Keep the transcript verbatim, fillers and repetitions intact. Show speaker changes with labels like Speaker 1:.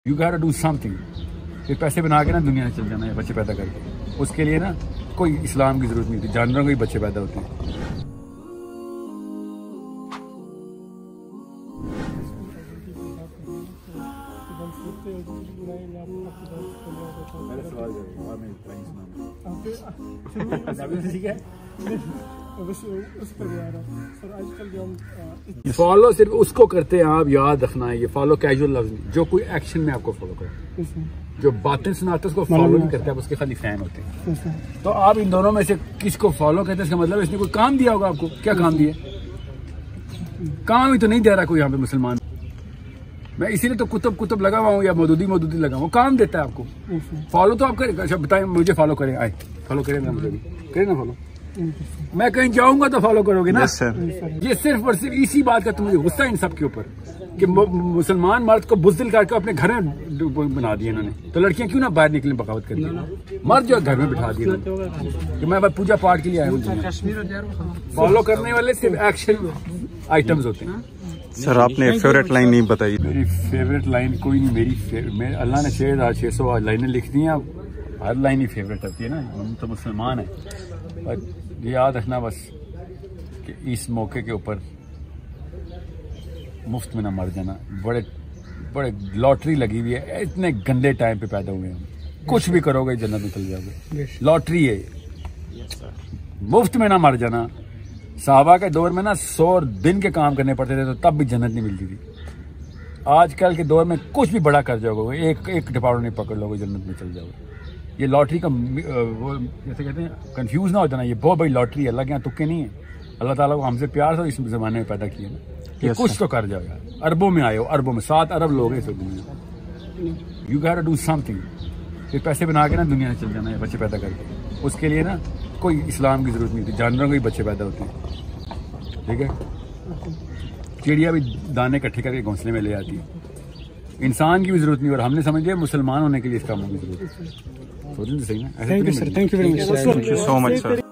Speaker 1: You got to do something. फिर पैसे बना के ना दुनिया में चल जाना है बच्चे पैदा करके। उसके लिए ना कोई इस्लाम की जरूरत नहीं होती, जानवरों को ही बच्चे पैदा होते हैं। फॉलो सिर्फ उसको करते हैं आप, याद रखना है ये फॉलो कैजुअल लफ्ज नहीं, जो कोई एक्शन में आपको फॉलो करे। जो बातें सुनाते उसको फॉलो नहीं करते, आप उसके खाली फैन होते हैं। तो आप इन दोनों में से किसको फॉलो करते हैं, इसका मतलब इसने कोई काम दिया होगा आपको। क्या काम दिया? काम ही तो नहीं दे रहा कोई यहाँ पे मुसलमान। मैं इसीलिए तो कुतुब कुतुब लगा हुआ हूँ या मौदूदी मौदूदी लगा हुआ हूँ। काम देता है आपको, फॉलो तो आप करें। अच्छा बताएं, मुझे फॉलो करें, आए फॉलो करें ना, मुझे भी करें ना फॉलो। मैं कहीं जाऊंगा तो फॉलो करोगे ना। yes, ये सिर्फ और सिर्फ इसी बात का तो मुझे गुस्सा है इन सब के ऊपर कि मुसलमान मर्द को बुज़दिल करके अपने घर में बना दिया इन्होंने। तो लड़कियां क्यों ना बाहर निकलें बगावत करके, मर्द जो घर में बिठा दिया कि मैं बस पूजा पाठ के लिए आया हूँ। फॉलो करने वाले सिर्फ एक्शन आइटम्स होते हैं।
Speaker 2: सर आपने फेवरेट लाइन नहीं बताई।
Speaker 1: मेरी फेवरेट लाइन कोई नहीं। मेरी मेरे अल्लाह ने छः हजार छः सौ लाइनें लिख दी हैं। हर लाइन ही फेवरेट होती है ना, हम तो मुसलमान है। पर ये याद रखना बस कि इस मौके के ऊपर मुफ्त में ना मर जाना। बड़े बड़े लॉटरी लगी हुई है, इतने गंदे टाइम पे पैदा हुए हैं। कुछ भी करोगे जन्नत में चल जाओगे, लॉटरी है। मुफ्त में ना मर जाना। साहबा के दौर में ना सौ दिन के काम करने पड़ते थे तो तब भी जन्नत नहीं मिलती थी। आजकल के दौर में कुछ भी बड़ा कर जाओगे, एक एक डिपार्टमेंट नहीं पकड़ लोगे, जन्नत में चल जाओगे। ये लॉटरी का वो जैसे कहते हैं कंफ्यूज ना हो जाना, ये बहुत बड़ी लॉटरी है। अल्लाह के यहाँ तुक्के नहीं है। अल्लाह ताला को हमसे प्यार था, इस जमाने में पैदा किया ना कि yes, कुछ तो कर जाओ यार। अरबों में आए हो, अरबों में, सात अरब लोग हैं इस दुनिया। You got to do something. फिर पैसे बना के ना दुनिया में चल जाना है बच्चे पैदा करके। उसके लिए ना कोई इस्लाम की जरूरत नहीं होती, जानवरों को ही बच्चे पैदा होते हैं। ठीक है, चिड़िया भी दाने इकट्ठे करके घोंसले में ले आती है। इंसान की भी जरूरत नहीं, और हमने समझ लिया मुसलमान होने के लिए इस कामों की जरूरत है। सोचें तो सही ना।
Speaker 3: Thank you sir, thank you very much,
Speaker 2: thank you so much sir.